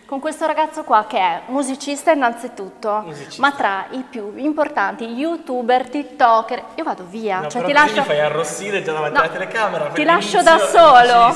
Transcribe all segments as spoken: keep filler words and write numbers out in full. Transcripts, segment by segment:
con questo ragazzo qua che è musicista innanzitutto, musicista. Ma tra i più importanti youtuber, tiktoker, io vado via. No, cioè, però ti così lascio... mi fai arrossire già davanti no, alla telecamera. Ti lascio da solo.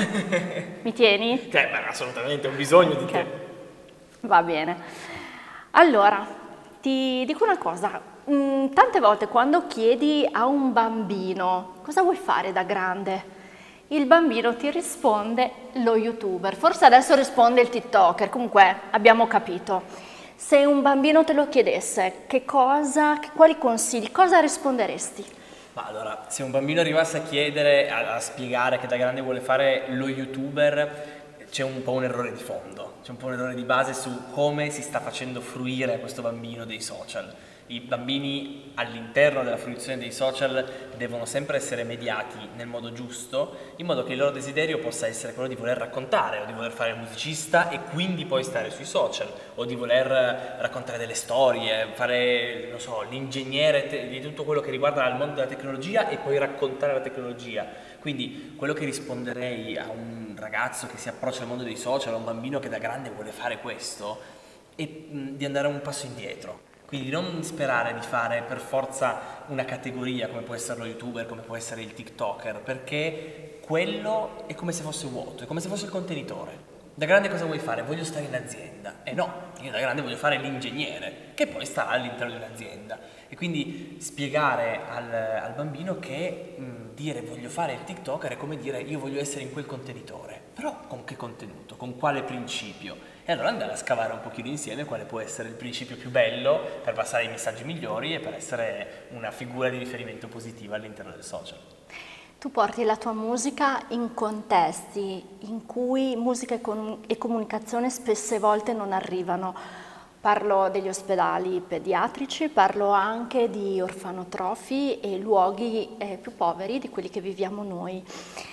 Mi tieni? Beh, assolutamente, ho bisogno di okay. te. Va bene. Allora, ti dico una cosa. Mm, tante volte quando chiedi a un bambino cosa vuoi fare da grande, il bambino ti risponde lo youtuber, forse adesso risponde il tiktoker, comunque abbiamo capito. Se un bambino te lo chiedesse, che cosa, quali consigli, cosa risponderesti? Ma allora, se un bambino arrivasse a chiedere, a, a spiegare che da grande vuole fare lo youtuber, c'è un po' un errore di fondo, c'è un po' un errore di base su come si sta facendo fruire questo bambino dei social. I bambini all'interno della fruizione dei social devono sempre essere mediati nel modo giusto, in modo che il loro desiderio possa essere quello di voler raccontare o di voler fare il musicista e quindi poi stare sui social, o di voler raccontare delle storie, fare, non so, l'ingegnere di tutto quello che riguarda il mondo della tecnologia e poi raccontare la tecnologia. Quindi quello che risponderei a un ragazzo che si approccia al mondo dei social, a un bambino che da grande vuole fare questo, è di andare un passo indietro. Quindi non sperare di fare per forza una categoria come può essere lo youtuber, come può essere il tiktoker, perché quello è come se fosse vuoto, è come se fosse il contenitore. Da grande cosa vuoi fare? Voglio stare in azienda. E eh no, io da grande voglio fare l'ingegnere, che poi sta all'interno di un'azienda. E quindi spiegare al, al bambino che mh, dire voglio fare il tiktoker è come dire io voglio essere in quel contenitore. Però con che contenuto? Con quale principio? E allora andare a scavare un pochino insieme quale può essere il principio più bello per passare i messaggi migliori e per essere una figura di riferimento positiva all'interno del social. Tu porti la tua musica in contesti in cui musica e comunicazione spesse volte non arrivano. Parlo degli ospedali pediatrici, parlo anche di orfanotrofi e luoghi eh, più poveri di quelli che viviamo noi.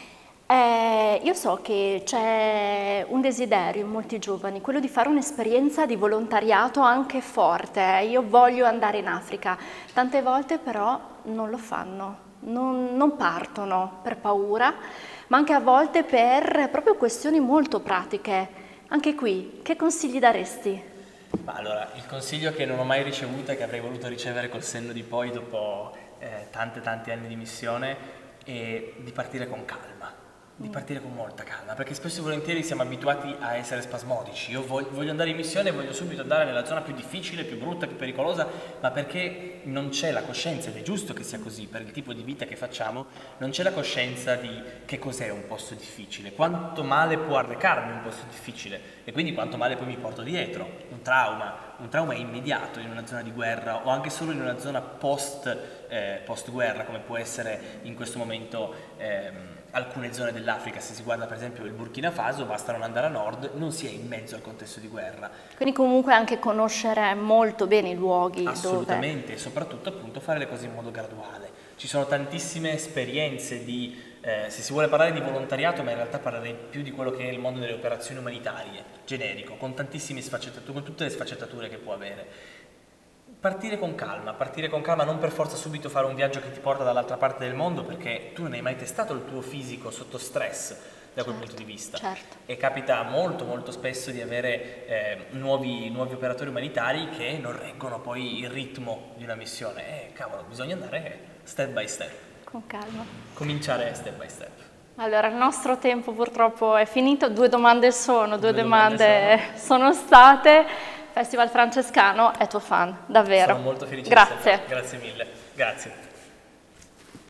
Eh, io so che c'è un desiderio in molti giovani, quello di fare un'esperienza di volontariato anche forte. Io voglio andare in Africa, tante volte però non lo fanno, non, non partono per paura, ma anche a volte per proprio questioni molto pratiche. Anche qui, che consigli daresti? Ma allora, il consiglio che non ho mai ricevuto e che avrei voluto ricevere col senno di poi dopo eh, tanti tanti anni di missione è di partire con calma. Di partire con molta calma, perché spesso e volentieri siamo abituati a essere spasmodici. Io voglio, voglio andare in missione e voglio subito andare nella zona più difficile, più brutta, più pericolosa, ma perché non c'è la coscienza, ed è giusto che sia così per il tipo di vita che facciamo, non c'è la coscienza di che cos'è un posto difficile, quanto male può arrecarmi un posto difficile e quindi quanto male poi mi porto dietro, un trauma, un trauma è immediato in una zona di guerra o anche solo in una zona post, eh, post guerra come può essere in questo momento ehm, alcune zone dell'Africa. Se si guarda per esempio il Burkina Faso, basta non andare a nord, non si è in mezzo al contesto di guerra. Quindi comunque anche conoscere molto bene i luoghi. Assolutamente, dove... e soprattutto appunto fare le cose in modo graduale. Ci sono tantissime esperienze di, eh, se si vuole parlare di volontariato, ma in realtà parlerei più di quello che è il mondo delle operazioni umanitarie, generico, con tantissime sfaccettature, con tutte le sfaccettature che può avere. Partire con calma, partire con calma, non per forza subito fare un viaggio che ti porta dall'altra parte del mondo, perché tu non hai mai testato il tuo fisico sotto stress da quel certo, punto di vista. Certo. E capita molto molto spesso di avere eh, nuovi, nuovi operatori umanitari che non reggono poi il ritmo di una missione. Eh, cavolo, bisogna andare step by step. Con calma. Cominciare step by step. Allora, il nostro tempo purtroppo è finito, due domande sono, due, due domande, domande sono. sono state. Festival Francescano è tuo fan, davvero. Sono molto felice Grazie. di essere. Grazie mille. Grazie.